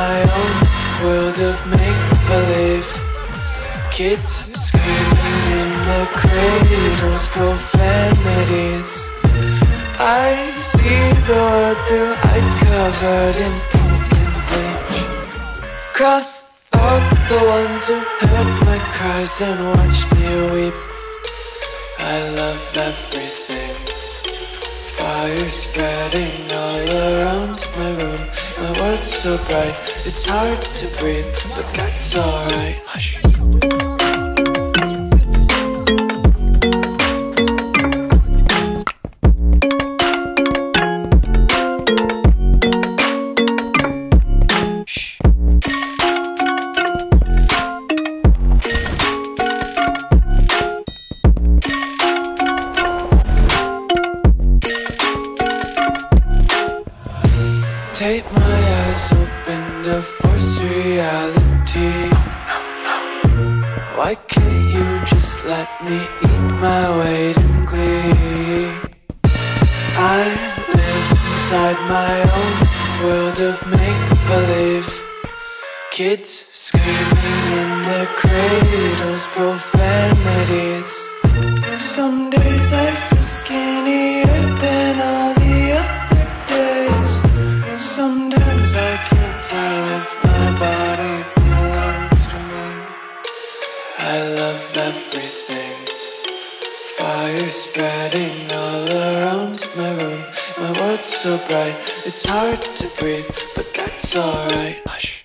my own world of make-believe. Kids screaming in the cradles, profanities. I see the world through ice covered in ink and bleach. Cross out the ones who heard my cries and watched me weep. I love everything. Fire spreading all around my room. My world's so bright, it's hard to breathe, but that's alright. Hush. Take my eyes open to force reality. Why can't you just let me eat my weight in glee? I live inside my own world of make-believe. Kids screaming in their cradles, profanities. Some days I feel skinnier than all the other days. Sometimes I can't tell if my body belongs to me. I love everything. Fire spreading all around my room. My world's so bright, it's hard to breathe, but that's alright. Hush.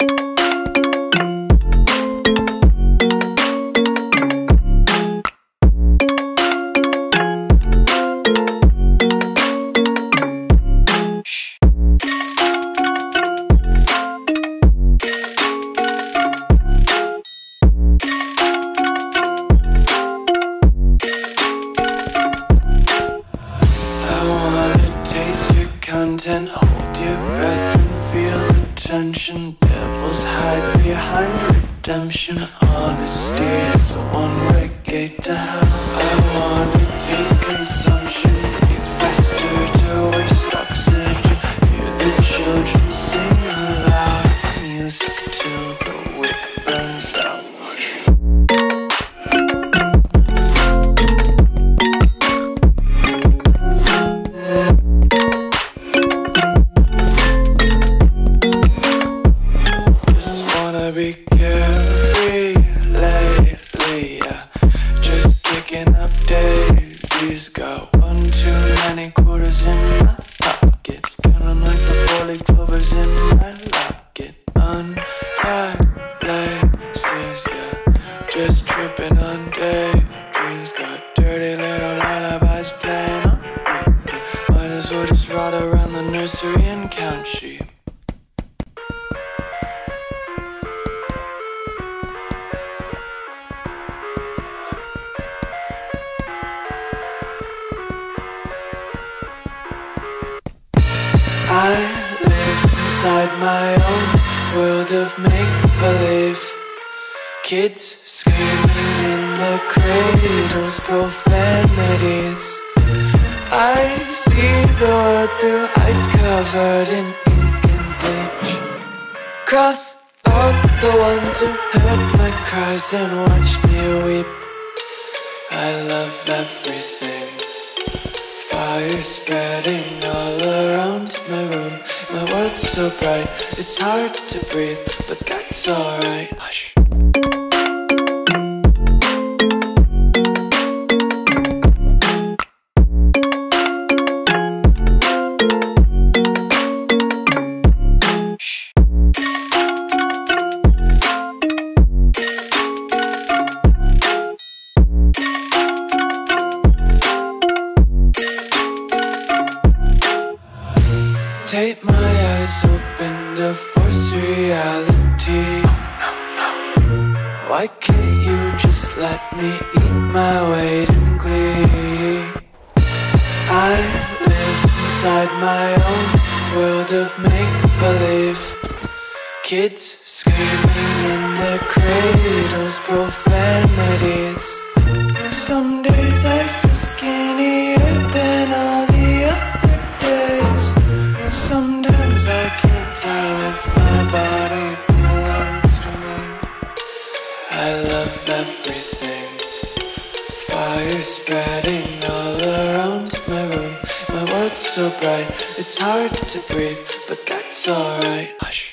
Content, hold your breath and feel the tension. Devils hide behind redemption. Honesty is a one-way gate to hell. I wanna taste consumption, breathe faster to waste oxygen. Hear the children sing aloud. It's music till the wick burns out. Be carefree lately, yeah. Just kicking up daisies. Got one too many quarters in my pockets. Count 'em like the four-leaf clovers in my locket. Untied laces, yeah. Just tripping on daydreams. Got dirty little lullabies playing on repeat. Might as well just ride around the nursery and count sheep. I live inside my own world of make-believe. Kids screaming in the cradles, profanities. I see the world through ice covered in ink and bleach. Cross out the ones who heard my cries and watched me weep. I love everything. Fire spreading all around my room. My world's so bright, it's hard to breathe, but that's alright. Hush. Take my eyes open to force reality. Why can't you just let me eat my weight in glee? I live inside my own world of make-believe. Kids screaming in their cradles, profanities. Some days I feel skinnier than all the other days. Sometimes I can't tell if my body is spreading all around my room. My world's so bright, it's hard to breathe, but that's alright. Hush.